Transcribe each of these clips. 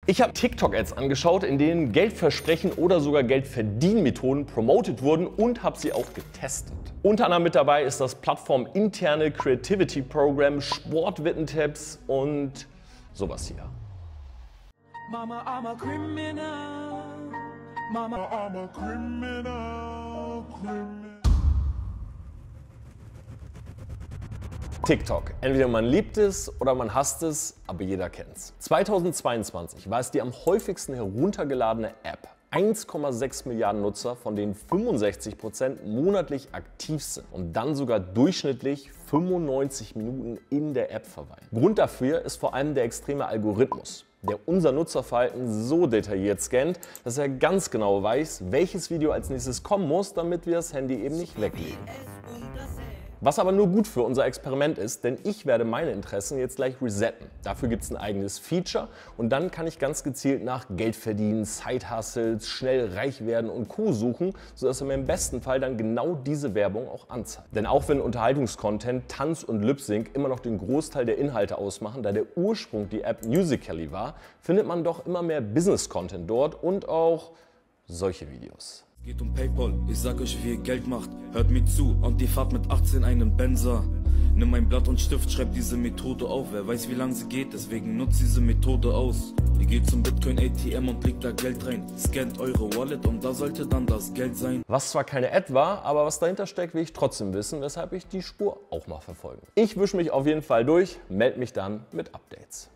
Ich habe TikTok-Ads angeschaut, in denen Geldversprechen oder sogar Geldverdienmethoden promotet wurden und habe sie auch getestet. Unter anderem mit dabei ist das plattforminterne Creativity-Programm, Sportwettentipps und sowas hier. Mama, I'm a criminal. Mama, I'm a criminal. TikTok. Entweder man liebt es oder man hasst es, aber jeder kennt's. 2022 war es die am häufigsten heruntergeladene App. 1,6 Milliarden Nutzer, von denen 65% monatlich aktiv sind und dann sogar durchschnittlich 95 Minuten in der App verweilen. Grund dafür ist vor allem der extreme Algorithmus, der unser Nutzerverhalten so detailliert scannt, dass er ganz genau weiß, welches Video als nächstes kommen muss, damit wir das Handy eben nicht weglegen. Was aber nur gut für unser Experiment ist, denn ich werde meine Interessen jetzt gleich resetten. Dafür gibt es ein eigenes Feature und dann kann ich ganz gezielt nach Geld verdienen, Side-Hustles, schnell reich werden und Co. suchen, sodass er mir im besten Fall dann genau diese Werbung auch anzeigt. Denn auch wenn Unterhaltungscontent, Tanz und Lip-Sync immer noch den Großteil der Inhalte ausmachen, da der Ursprung die App Musical.ly war, findet man doch immer mehr Business-Content dort und auch solche Videos. Geht um PayPal, ich sag euch, wie ihr Geld macht. Hört mir zu und die fahrt mit 18 einen Benzer. Nimm ein Blatt und Stift, schreibt diese Methode auf. Wer weiß, wie lange sie geht, deswegen nutzt diese Methode aus. Ihr geht zum Bitcoin-ATM und legt da Geld rein. Scannt eure Wallet und da sollte dann das Geld sein. Was zwar keine Ad war, aber was dahinter steckt, will ich trotzdem wissen, weshalb ich die Spur auch mal verfolge. Ich wische mich auf jeden Fall durch, melde mich dann mit Updates.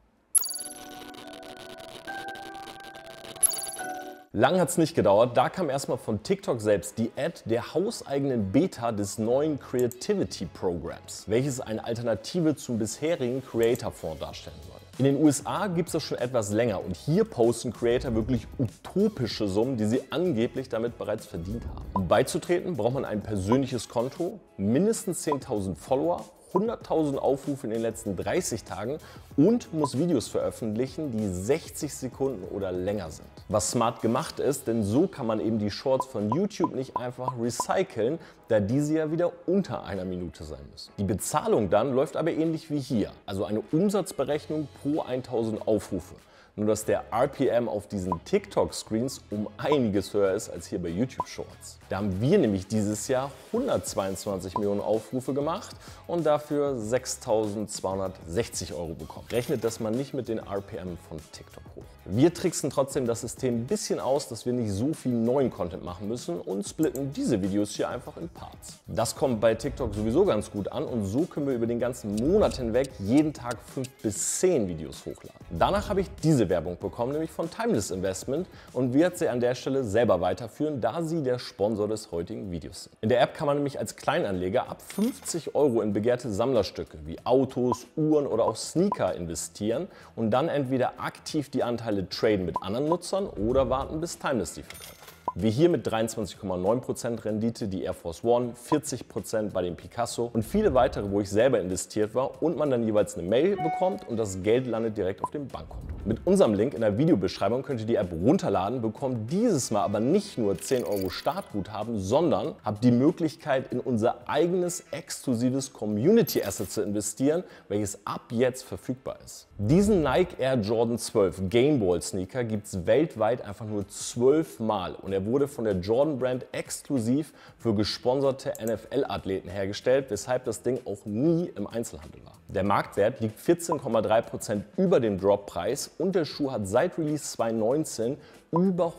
Lang hat es nicht gedauert, da kam erstmal von TikTok selbst die Ad der hauseigenen Beta des neuen Creativity Programms, welches eine Alternative zum bisherigen Creator-Fonds darstellen soll. In den USA gibt es das schon etwas länger und hier posten Creator wirklich utopische Summen, die sie angeblich damit bereits verdient haben. Um beizutreten, braucht man ein persönliches Konto, mindestens 10.000 Follower, 100.000 Aufrufe in den letzten 30 Tagen und muss Videos veröffentlichen, die 60 Sekunden oder länger sind. Was smart gemacht ist, denn so kann man eben die Shorts von YouTube nicht einfach recyceln, da diese ja wieder unter einer Minute sein müssen. Die Bezahlung dann läuft aber ähnlich wie hier, also eine Umsatzberechnung pro 1.000 Aufrufe. Nur dass der RPM auf diesen TikTok-Screens um einiges höher ist als hier bei YouTube Shorts. Da haben wir nämlich dieses Jahr 122 Millionen Aufrufe gemacht und dafür 6.260 € bekommen. Rechnet das mal nicht mit den RPM von TikTok hoch. Wir tricksen trotzdem das System ein bisschen aus, dass wir nicht so viel neuen Content machen müssen und splitten diese Videos hier einfach in Parts. Das kommt bei TikTok sowieso ganz gut an und so können wir über den ganzen Monat hinweg jeden Tag 5 bis 10 Videos hochladen. Danach habe ich diese Werbung bekommen, nämlich von Timeless Investment und werde sie an der Stelle selber weiterführen, da sie der Sponsor des heutigen Videos sind. In der App kann man nämlich als Kleinanleger ab 50 € in begehrte Sammlerstücke wie Autos, Uhren oder auch Sneaker investieren und dann entweder aktiv die Anteile traden mit anderen Nutzern oder warten, bis Timeless die verkauft. Wie hier mit 23,9% Rendite die Air Force One, 40% bei dem Picasso und viele weitere, wo ich selber investiert war und man dann jeweils eine Mail bekommt und das Geld landet direkt auf dem Bankkonto. Mit unserem Link in der Videobeschreibung könnt ihr die App runterladen, bekommt dieses Mal aber nicht nur 10 € Startguthaben, sondern habt die Möglichkeit, in unser eigenes exklusives Community Asset zu investieren, welches ab jetzt verfügbar ist. Diesen Nike Air Jordan 12 Gameball Sneaker gibt es weltweit einfach nur 12 Mal und er wurde von der Jordan Brand exklusiv für gesponserte NFL-Athleten hergestellt, weshalb das Ding auch nie im Einzelhandel war. Der Marktwert liegt 14,3% über dem Droppreis und der Schuh hat seit Release 2019 über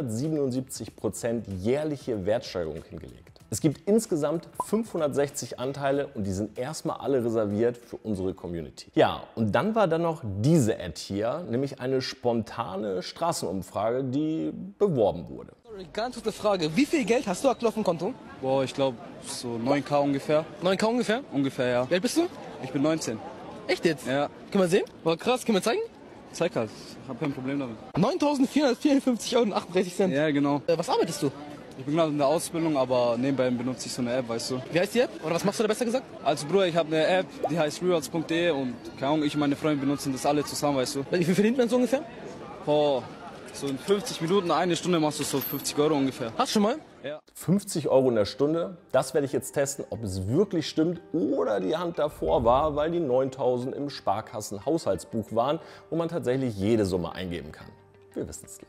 177% jährliche Wertsteigerung hingelegt. Es gibt insgesamt 560 Anteile und die sind erstmal alle reserviert für unsere Community. Ja, und dann war da noch diese Ad hier, nämlich eine spontane Straßenumfrage, die beworben wurde. Ganz gute Frage. Wie viel Geld hast du aktuell auf dem Konto? Boah, ich glaube so 9.000 ungefähr. 9.000 ungefähr? Ungefähr, ja. Wie alt bist du? Ich bin 19. Echt jetzt? Ja. Können wir sehen? Boah, krass. Können wir zeigen? Zeig halt. Ich habe kein Problem damit. 9.454,38 € Ja, genau. Was arbeitest du? Ich bin gerade in der Ausbildung, aber nebenbei benutze ich so eine App, weißt du. Wie heißt die App? Oder was machst du da besser gesagt? Also Bruder, ich habe eine App, die heißt rewards.de und keine Ahnung, ich und meine Freunde benutzen das alle zusammen, weißt du. Wie viel verdient man so ungefähr? Boah, So in 50 Minuten, eine Stunde machst du so 50 € ungefähr. Hast du schon mal? Ja. 50 € in der Stunde, das werde ich jetzt testen, ob es wirklich stimmt oder die Hand davor war, weil die 9.000 im Sparkassen-Haushaltsbuch waren, wo man tatsächlich jede Summe eingeben kann. Wir wissen es gleich.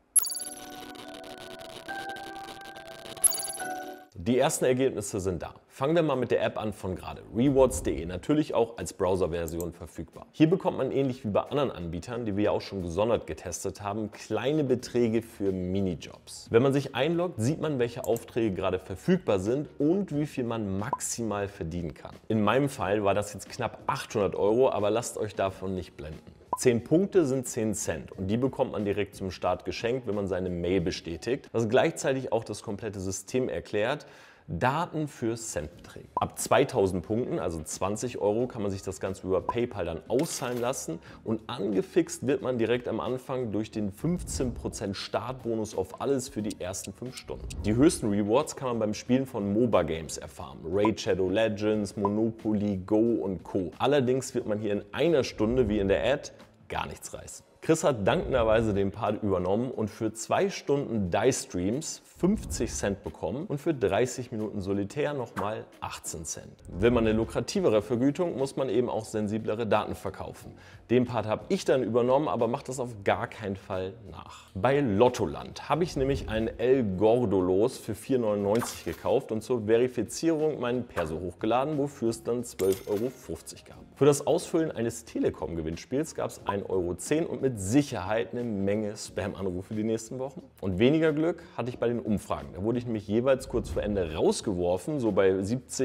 Die ersten Ergebnisse sind da. Fangen wir mal mit der App an von gerade, rewards.de, natürlich auch als Browser-Version verfügbar. Hier bekommt man ähnlich wie bei anderen Anbietern, die wir ja auch schon gesondert getestet haben, kleine Beträge für Minijobs. Wenn man sich einloggt, sieht man, welche Aufträge gerade verfügbar sind und wie viel man maximal verdienen kann. In meinem Fall war das jetzt knapp 800 €, aber lasst euch davon nicht blenden. 10 Punkte sind 10 Cent und die bekommt man direkt zum Start geschenkt, wenn man seine Mail bestätigt, was gleichzeitig auch das komplette System erklärt. Daten für Centbeträge. Ab 2000 Punkten, also 20 €, kann man sich das Ganze über PayPal dann auszahlen lassen und angefixt wird man direkt am Anfang durch den 15% Startbonus auf alles für die ersten 5 Stunden. Die höchsten Rewards kann man beim Spielen von MOBA-Games erfahren. Raid Shadow Legends, Monopoly, Go und Co. Allerdings wird man hier in einer Stunde, wie in der Ad, gar nichts reißen. Chris hat dankenderweise den Part übernommen und für 2 Stunden Die-Streams 50 Cent bekommen und für 30 Minuten Solitär nochmal 18 Cent. Will man eine lukrativere Vergütung, muss man eben auch sensiblere Daten verkaufen. Den Part habe ich dann übernommen, aber macht das auf gar keinen Fall nach. Bei Lottoland habe ich nämlich ein El Gordo-Los für 4,99 € gekauft und zur Verifizierung meinen Perso hochgeladen, wofür es dann 12,50 € gab. Für das Ausfüllen eines Telekom-Gewinnspiels gab es 1,10 € und mit Sicherheit eine Menge Spam-Anrufe die nächsten Wochen. Und weniger Glück hatte ich bei den Umfragen. Da wurde ich nämlich jeweils kurz vor Ende rausgeworfen, so bei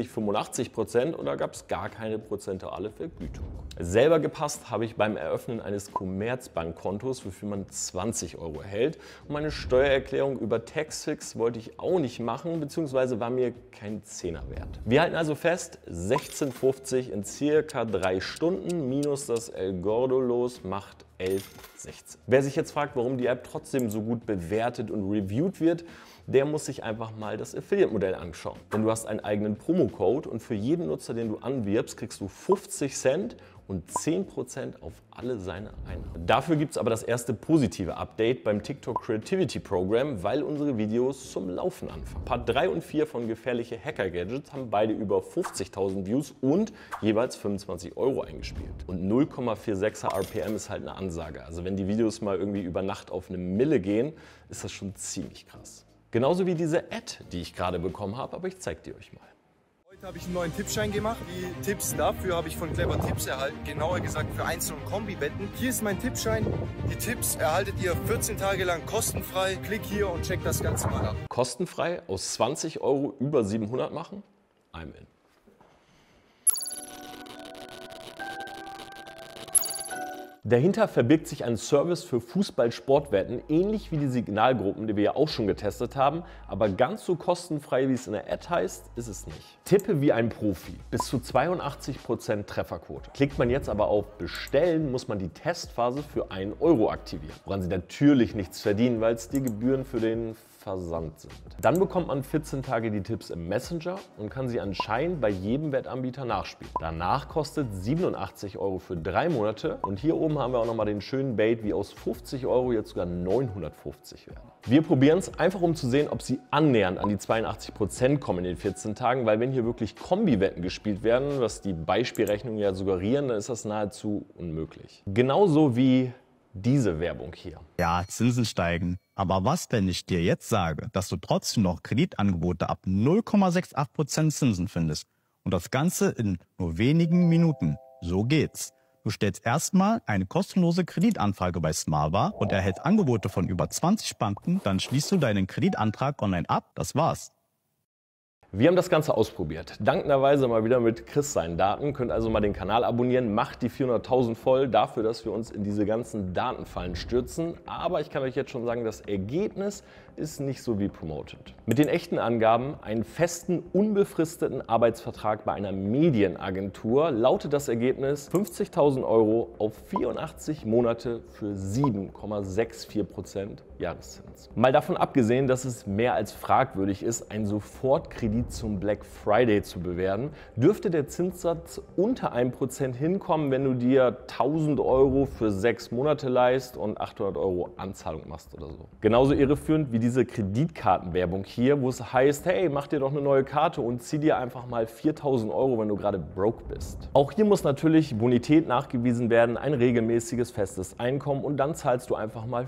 70–85% und da gab es gar keine prozentuale Vergütung. Selber gepasst habe ich beim Eröffnen eines Commerzbank-Kontos, wofür man 20 € erhält. Und meine Steuererklärung über Taxfix wollte ich auch nicht machen, beziehungsweise war mir kein Zehner wert. Wir halten also fest, 16,50 € in circa 3 Stunden minus das El Gordo-Los macht 11,16 €. Wer sich jetzt fragt, warum die App trotzdem so gut bewertet und reviewed wird, der muss sich einfach mal das Affiliate-Modell anschauen. Denn du hast einen eigenen Promo-Code und für jeden Nutzer, den du anwirbst, kriegst du 50 Cent und 10% auf alle seine Einnahmen. Dafür gibt es aber das erste positive Update beim TikTok Creativity Program, weil unsere Videos zum Laufen anfangen. Part 3 und 4 von Gefährliche Hacker-Gadgets haben beide über 50.000 Views und jeweils 25 € eingespielt. Und 0,46er RPM ist halt eine Ansage. Also wenn die Videos mal irgendwie über Nacht auf eine Mille gehen, ist das schon ziemlich krass. Genauso wie diese Ad, die ich gerade bekommen habe, aber ich zeige die euch mal. Heute habe ich einen neuen Tippschein gemacht. Die Tipps dafür habe ich von Clever Tipps erhalten, genauer gesagt für Einzel- und Kombi-Wetten. Hier ist mein Tippschein. Die Tipps erhaltet ihr 14 Tage lang kostenfrei. Klick hier und checkt das Ganze mal ab. Kostenfrei aus 20 € über 700 machen? I'm in. Dahinter verbirgt sich ein Service für Fußball-Sportwetten, ähnlich wie die Signalgruppen, die wir ja auch schon getestet haben, aber ganz so kostenfrei, wie es in der Ad heißt, ist es nicht. Tippe wie ein Profi, bis zu 82% Trefferquote. Klickt man jetzt aber auf Bestellen, muss man die Testphase für 1 € aktivieren, woran Sie natürlich nichts verdienen, weil es die Gebühren für den Versand sind. Dann bekommt man 14 Tage die Tipps im Messenger und kann sie anscheinend bei jedem Wettanbieter nachspielen. Danach kostet 87 € für 3 Monate und hier oben haben wir auch nochmal den schönen Bait, wie aus 50 € jetzt sogar 950 werden. Wir probieren es einfach, um zu sehen, ob sie annähernd an die 82% kommen in den 14 Tagen, weil wenn hier wirklich Kombi-Wetten gespielt werden, was die Beispielrechnungen ja suggerieren, dann ist das nahezu unmöglich. Genauso wie diese Werbung hier. Ja, Zinsen steigen. Aber was, wenn ich dir jetzt sage, dass du trotzdem noch Kreditangebote ab 0,68% Zinsen findest und das Ganze in nur wenigen Minuten? So geht's. Du stellst erstmal eine kostenlose Kreditanfrage bei Smava und erhältst Angebote von über 20 Banken, dann schließt du deinen Kreditantrag online ab, das war's. Wir haben das Ganze ausprobiert. Dankenderweise mal wieder mit Chris seinen Daten. Könnt also mal den Kanal abonnieren, macht die 400.000 voll dafür, dass wir uns in diese ganzen Datenfallen stürzen. Aber ich kann euch jetzt schon sagen, das Ergebnis ist nicht so wie promoted. Mit den echten Angaben, einen festen, unbefristeten Arbeitsvertrag bei einer Medienagentur, lautet das Ergebnis 50.000 € auf 84 Monate für 7,64% Jahreszins. Mal davon abgesehen, dass es mehr als fragwürdig ist, einen Sofortkredit Kredit zum Black Friday zu bewerten, dürfte der Zinssatz unter 1% hinkommen, wenn du dir 1.000 € für 6 Monate leihst und 800 € Anzahlung machst oder so. Genauso irreführend wie diese Kreditkartenwerbung hier, wo es heißt, hey, mach dir doch eine neue Karte und zieh dir einfach mal 4.000 €, wenn du gerade broke bist. Auch hier muss natürlich Bonität nachgewiesen werden, ein regelmäßiges festes Einkommen und dann zahlst du einfach mal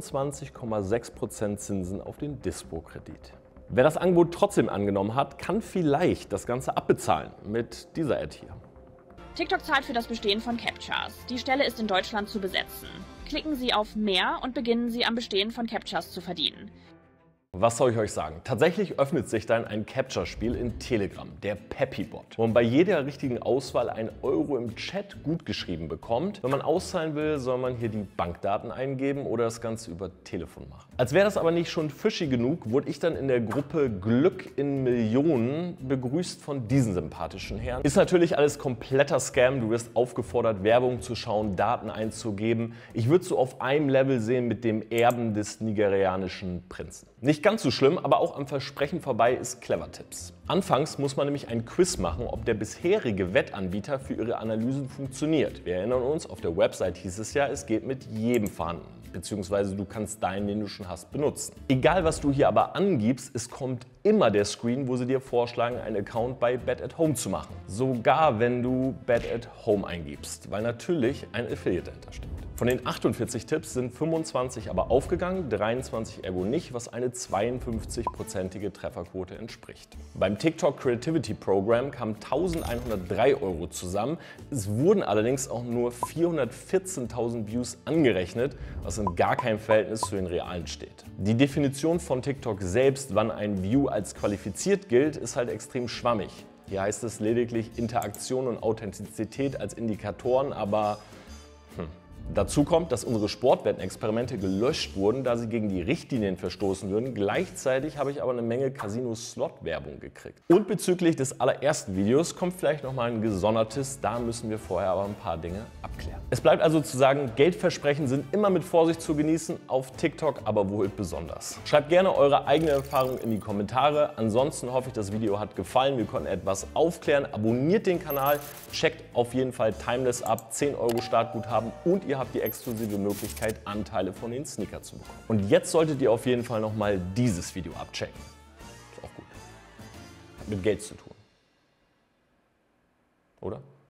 24,6% Zinsen auf den Dispo-Kredit. Wer das Angebot trotzdem angenommen hat, kann vielleicht das Ganze abbezahlen mit dieser Ad hier. TikTok zahlt für das Bestehen von Captchas. Die Stelle ist in Deutschland zu besetzen. Klicken Sie auf Mehr und beginnen Sie am Bestehen von Captchas zu verdienen. Was soll ich euch sagen? Tatsächlich öffnet sich dann ein Capture-Spiel in Telegram, der Peppy-Bot, wo man bei jeder richtigen Auswahl 1 € im Chat gutgeschrieben bekommt. Wenn man auszahlen will, soll man hier die Bankdaten eingeben oder das Ganze über Telefon machen. Als wäre das aber nicht schon fishy genug, wurde ich dann in der Gruppe Glück in Millionen begrüßt von diesen sympathischen Herren. Ist natürlich alles kompletter Scam. Du wirst aufgefordert, Werbung zu schauen, Daten einzugeben. Ich würde so auf einem Level sehen mit dem Erben des nigerianischen Prinzen. Nicht ganz so schlimm, aber auch am Versprechen vorbei ist Clever-Tipps. Anfangs muss man nämlich ein Quiz machen, ob der bisherige Wettanbieter für ihre Analysen funktioniert. Wir erinnern uns, auf der Website hieß es ja, es geht mit jedem vorhanden. Beziehungsweise du kannst deinen, den du schon hast, benutzen. Egal was du hier aber angibst, es kommt immer der Screen, wo sie dir vorschlagen, einen Account bei Bet at Home zu machen. Sogar wenn du Bet at Home eingibst, weil natürlich ein Affiliate dahinter steckt. Von den 48 Tipps sind 25 aber aufgegangen, 23 ergo nicht, was eine 52%ige Trefferquote entspricht. Beim TikTok Creativity Program kamen 1.103 € zusammen. Es wurden allerdings auch nur 414.000 Views angerechnet, was in gar keinem Verhältnis zu den realen steht. Die Definition von TikTok selbst, wann ein View als qualifiziert gilt, ist halt extrem schwammig. Hier heißt es lediglich Interaktion und Authentizität als Indikatoren, aber dazu kommt, dass unsere Sportwettenexperimente gelöscht wurden, da sie gegen die Richtlinien verstoßen würden. Gleichzeitig habe ich aber eine Menge Casino-Slot-Werbung gekriegt. Und bezüglich des allerersten Videos kommt vielleicht nochmal ein gesondertes, da müssen wir vorher aber ein paar Dinge abklären. Es bleibt also zu sagen, Geldversprechen sind immer mit Vorsicht zu genießen, auf TikTok aber wohl besonders. Schreibt gerne eure eigene Erfahrung in die Kommentare. Ansonsten hoffe ich, das Video hat gefallen. Wir konnten etwas aufklären. Abonniert den Kanal, checkt auf jeden Fall Timeless ab, 10 € Startguthaben und ihr habt die exklusive Möglichkeit, Anteile von den Sneaker zu bekommen. Und jetzt solltet ihr auf jeden Fall nochmal dieses Video abchecken. Ist auch gut. Hat mit Geld zu tun. Oder?